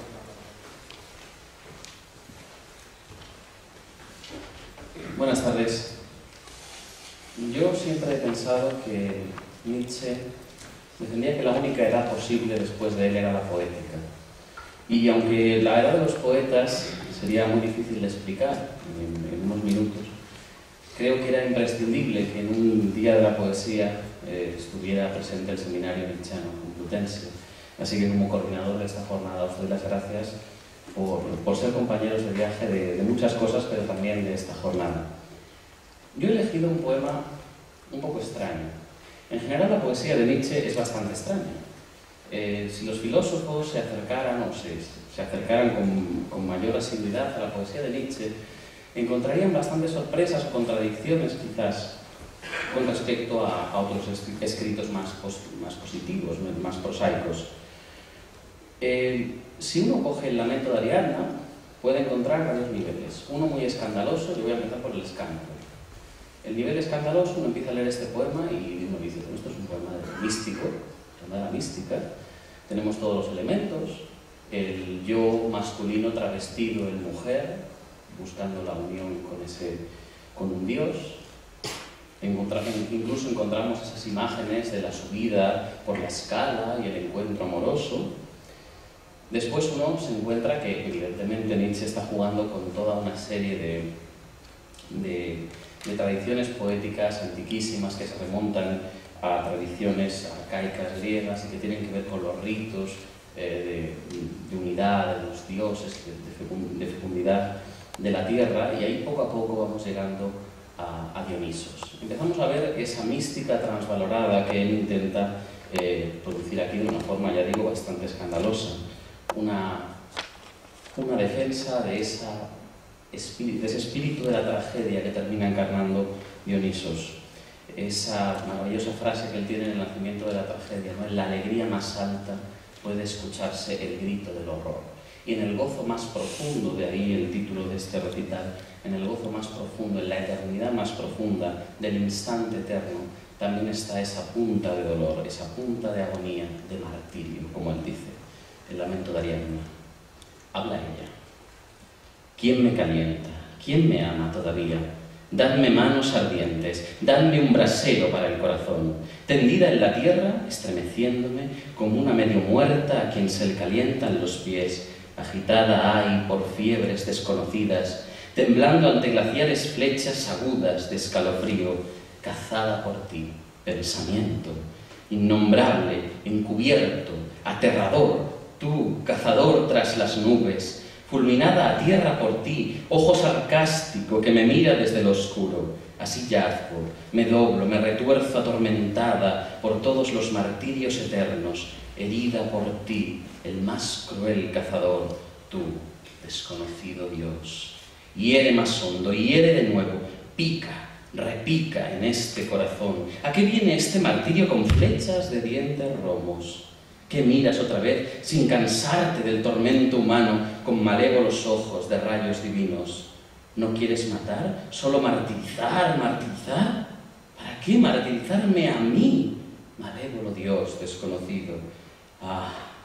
pantalla. Buenas tardes. Yo siempre he pensado que Nietzsche defendía que la única edad posible después de él era la poética. Y aunque la edad de los poetas sería muy difícil de explicar en unos minutos, creo que era imprescindible que en un día de la poesía estuviera presente el seminario nietzscheano complutense. Así que como coordinador de esta jornada os doy las gracias por ser compañeros de viaje de muchas cosas, pero también de esta jornada. Yo he elegido un poema un poco extraño. En general la poesía de Nietzsche es bastante extraña. Si los filósofos se acercaran con mayor asiduidad a la poesía de Nietzsche, encontrarían bastantes sorpresas o contradicciones quizás con respecto a otros escritos más positivos, más prosaicos. Si uno coge el lamento de Ariadna, puede encontrar varios niveles. Uno muy escandaloso, yo voy a empezar por el escándalo. El nivel escandaloso, uno empieza a leer este poema y uno dice, bueno, esto es un poema místico, de la mística. Tenemos todos los elementos, el yo masculino travestido en mujer, buscando la unión con un dios. Incluso encontramos esas imágenes de la subida por la escala y el encuentro amoroso. Después uno se encuentra que evidentemente Nietzsche está jugando con toda una serie de tradiciones poéticas antiquísimas que se remontan a tradiciones arcaicas griegas y que tienen que ver con los ritos de unidad de los dioses, de fecundidad de la tierra, y ahí poco a poco vamos llegando a Dionisos. Empezamos a ver esa mística transvalorada que él intenta producir aquí de una forma, ya digo, bastante escandalosa. Una defensa de ese espíritu de la tragedia que termina encarnando Dionisos. Esa maravillosa frase que él tiene en el nacimiento de la tragedia, ¿no? En la alegría más alta puede escucharse el grito del horror. Y en el gozo más profundo, de ahí el título de este recital, en el gozo más profundo, en la eternidad más profunda del instante eterno, también está esa punta de dolor, esa punta de agonía, de martirio, como él dice, el lamento de Ariadna. Habla ella. ¿Quién me calienta? ¿Quién me ama todavía? Dadme manos ardientes, dadme un brasero para el corazón. Tendida en la tierra, estremeciéndome, como una medio muerta a quien se le calientan los pies, agitada hay por fiebres desconocidas, temblando ante glaciares flechas agudas de escalofrío, cazada por ti, pensamiento, innombrable, encubierto, aterrador, tú, cazador tras las nubes, fulminada a tierra por ti, ojo sarcástico que me mira desde lo oscuro. Así yazgo, me doblo, me retuerzo atormentada por todos los martirios eternos, herida por ti, el más cruel cazador, tú, desconocido Dios. Hiere más hondo, hiere de nuevo, pica, repica en este corazón. ¿A qué viene este martirio con flechas de dientes romos? ¿Qué miras otra vez, sin cansarte del tormento humano, con malévolos ojos de rayos divinos? ¿No quieres matar? ¿Solo martirizar, martirizar? ¿Para qué martirizarme a mí, malévolo Dios desconocido? Ah,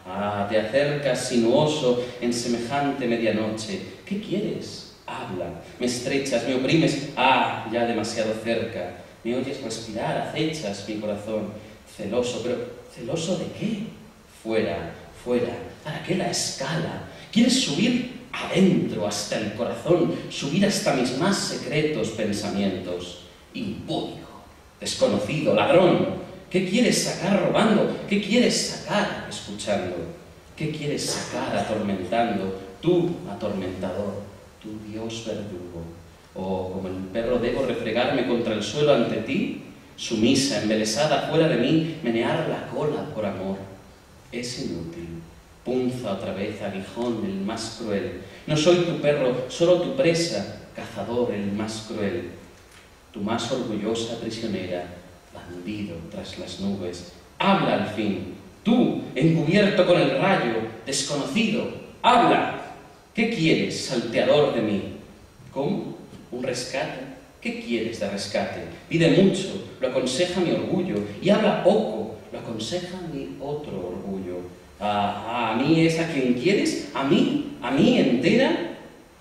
Ah, te acercas sinuoso en semejante medianoche. ¿Qué quieres? Habla. Me estrechas, me oprimes. Ah, ya demasiado cerca. Me oyes respirar, acechas mi corazón. Celoso, pero ¿celoso de qué? Fuera, fuera. ¿Para qué la escala? ¿Quieres subir adentro hasta el corazón? ¿Subir hasta mis más secretos pensamientos? Impúdico, desconocido, ladrón. ¿Qué quieres sacar robando? ¿Qué quieres sacar escuchando? ¿Qué quieres sacar atormentando? Tú, atormentador, tu Dios verdugo. O como el perro debo refregarme contra el suelo ante ti, sumisa, embelesada fuera de mí, menear la cola por amor. Es inútil. Punza otra vez, aguijón, el más cruel. No soy tu perro, solo tu presa, cazador, el más cruel. Tu más orgullosa prisionera, bandido tras las nubes. Habla al fin, tú, encubierto con el rayo, desconocido, habla. ¿Qué quieres, salteador de mí? ¿Cómo? ¿Un rescate? ¿Qué quieres de rescate? Pide mucho, lo aconseja mi orgullo, y habla poco, lo aconseja mi otro orgullo. ¿A mí es a quien quieres? ¿A mí entera?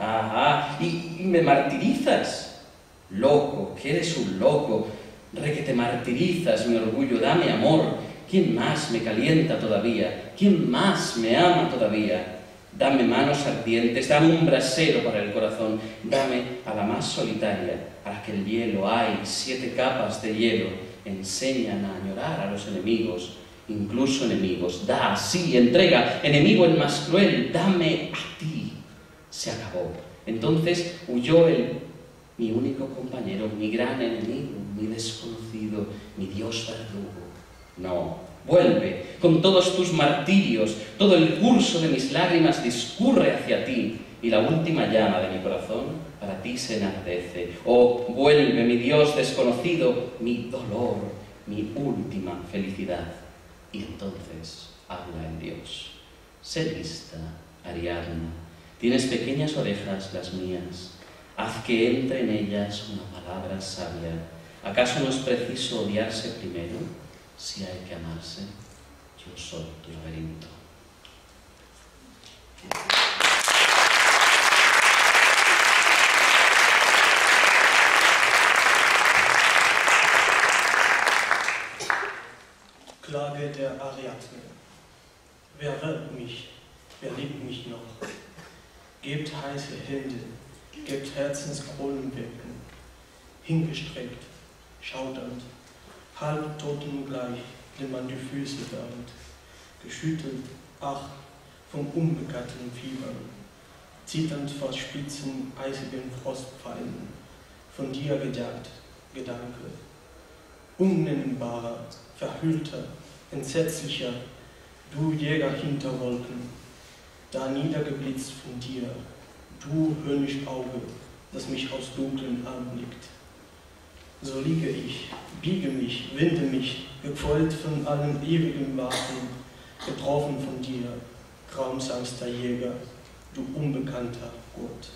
Y me martirizas. Loco, que eres un loco, re que te martirizas, mi orgullo, dame amor. ¿Quién más me calienta todavía? ¿Quién más me ama todavía? Dame manos ardientes, dame un brasero para el corazón, dame a la más solitaria, a la que el hielo, hay 7 capas de hielo, enseñan a añorar a los enemigos, incluso enemigos. Da, sí, entrega, enemigo el más cruel, dame a ti. Se acabó. Entonces huyó mi único compañero, mi gran enemigo, mi desconocido, mi Dios verdugo. No, vuelve, con todos tus martirios, todo el curso de mis lágrimas discurre hacia ti, y la última llama de mi corazón para ti se enardece. Oh, vuelve, mi Dios desconocido, mi dolor, mi última felicidad. Y entonces habla el Dios. Sé lista, Ariadna, tienes pequeñas orejas las mías, haz que entre en ellas una palabra sabia. ¿Acaso no es preciso odiarse primero? Si hay que amarse, yo soy tu laberinto. Klage der Ariadne. Wer wird mich? Wer liebt mich noch? Gebt heiße Hände, gebt Herzenskronenbecken, hingestreckt, schaudernd, halb toten gleich, dem man die Füße wärmt, geschüttelt, ach, vom unbekannten Fiebern, zitternd vor spitzen, eisigen Frostpfeilen, von dir gejagt, Gedanke, unnennbarer, verhüllter, entsetzlicher, du Jäger hinter Wolken, da niedergeblitzt von dir, du höhnisch Auge, das mich aus Dunklen anblickt. So liege ich, biege mich, winde mich, gequält von allen ewigen Warten, getroffen von dir, grausamster Jäger, du unbekannter Gott.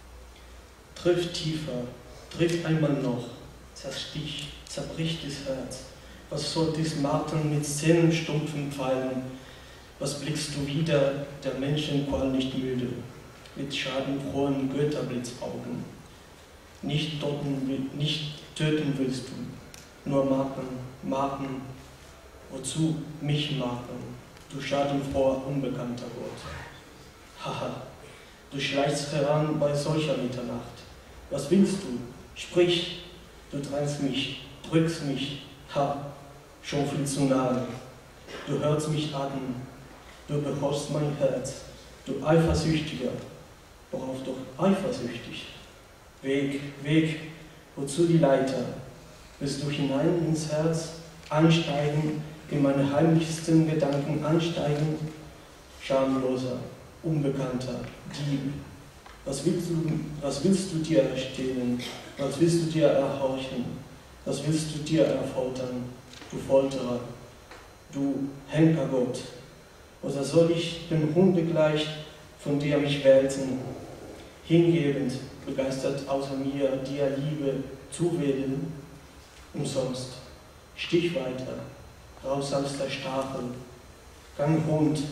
Triff tiefer, triff einmal noch, zerstich, zerbricht das Herz. Was soll dies Martern mit zähnenstumpfen Pfeilen? Was blickst du wieder, der Menschenqual nicht müde, mit schadenfrohen Götterblitzaugen? Nicht töten willst du, nur marten, wozu mich marten, du schadenfroher, unbekannter Gott. Haha, du schleichst heran bei solcher Mitternacht. Was willst du? Sprich, du drängst mich, drückst mich, ha, schon viel zu nahe. Du hörst mich atmen, du beherrschst mein Herz, du Eifersüchtiger, worauf doch eifersüchtig? Weg, Weg, wozu die Leiter? Willst du hinein ins Herz, ansteigen, in meine heimlichsten Gedanken ansteigen? Schamloser, unbekannter, Dieb, was willst du dir erstehlen? Was willst du dir erhorchen? Was willst du dir erfoltern, du Folterer, du Henkergott? Oder soll ich dem Hunde gleich von dir mich wälzen, hingebend, begeistert außer mir, dir Liebe zuwählen? Umsonst, stich weiter, grausamster Stachel, gang Hund,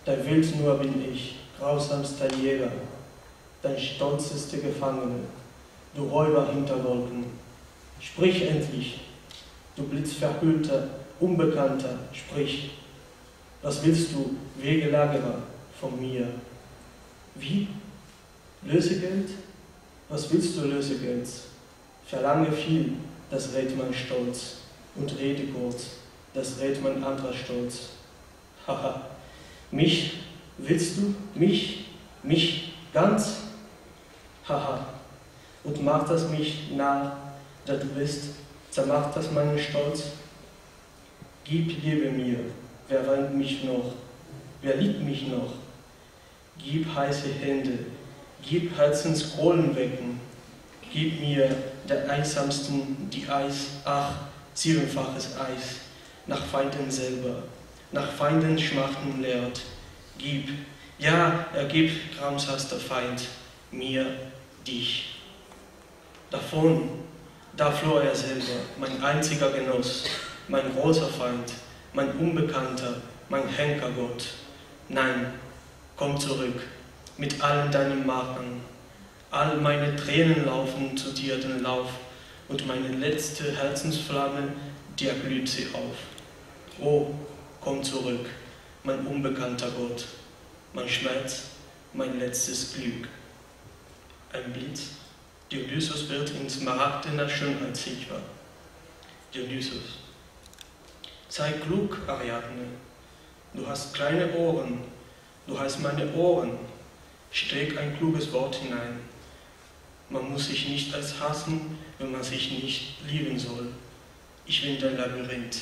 Dein Wild nur bin ich, grausamster Jäger, dein stolzester Gefangene, du Räuber hinter Wolken. Sprich endlich, du blitzverhüllter, Unbekannter, sprich. Was willst du, Wegelagerer, von mir? Wie? Lösegeld? Was willst du Lösegeld? Verlange viel, das rät mein Stolz, und rede kurz, das rät mein anderer Stolz. Haha, mich? Willst du? Mich? Mich ganz? Haha, und macht das mich nah, da du bist, zermacht das meinen Stolz? Gib Liebe mir, wer weint mich noch, wer liebt mich noch? Gib heiße Hände, gib Herzenskohlen wecken, gib mir der Einsamsten die Eis, ach, siebenfaches Eis, nach Feinden selber, nach Feinden Schmachten lehrt. Gib, ja, er gibt, grausamster Feind, mir, dich. Davon, da floh er selber, mein einziger Genoss, mein großer Feind, mein Unbekannter, mein Henkergott. Nein, komm zurück, mit allen deinen Marken. All meine Tränen laufen zu dir den Lauf, und meine letzte Herzensflamme, dir glüht sie auf. Oh, komm zurück, mein unbekannter Gott, mein Schmerz, mein letztes Glück. Ein Blitz, Dionysus wird in smaragdener Schönheit sichtbar. Dionysus. Sei klug, Ariadne, du hast kleine Ohren, du hast meine Ohren, steck ein kluges Wort hinein. Man muss sich nicht als hassen, wenn man sich nicht lieben soll. Ich bin dein Labyrinth.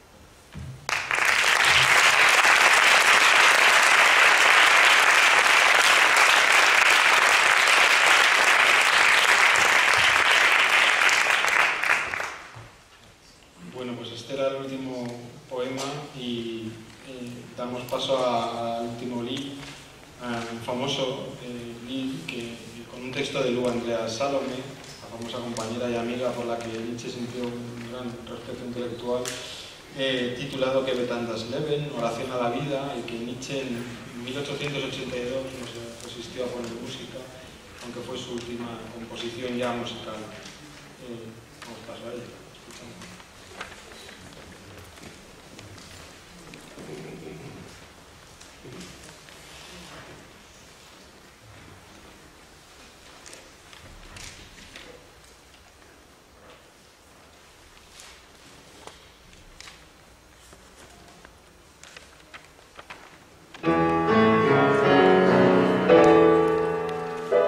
Bueno, pues este era el último poema y damos paso al último Lied, al famoso Lied con un texto de Lu Andrea Salome, la famosa compañera y amiga por la que Nietzsche sintió un gran respeto intelectual, titulado Que Betan das Leben, oración a la vida, y que Nietzsche en 1882 no se resistió a poner música, aunque fue su última composición ya musical. Vamos a pasar a ella. Escuchamos.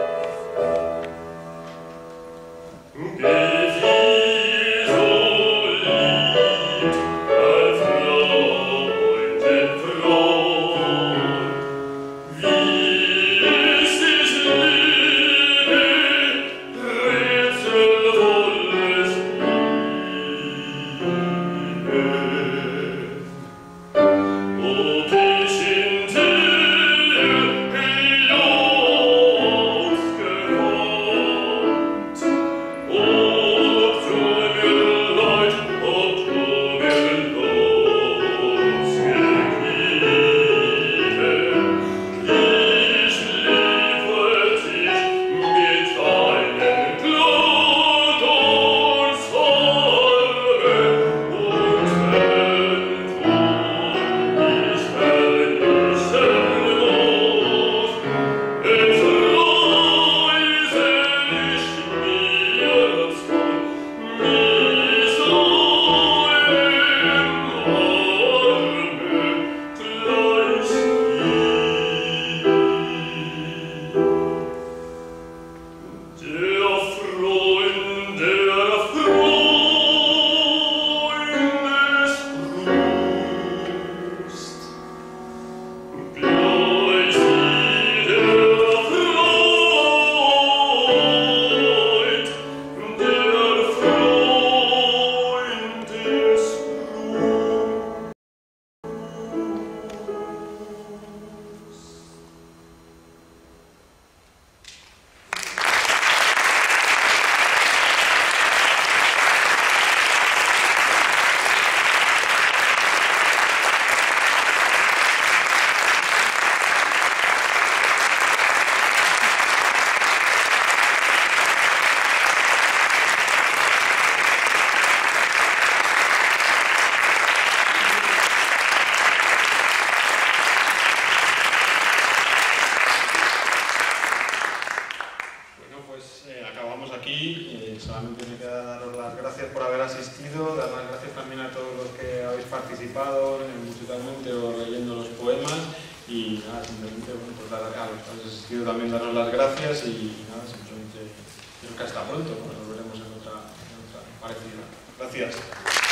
Che nada, simplemente, bueno, pues dar a los que habéis asistido también darnos las gracias y nada, simplemente creo que hasta pronto, ¿no? Nos veremos en otra parecida. Gracias.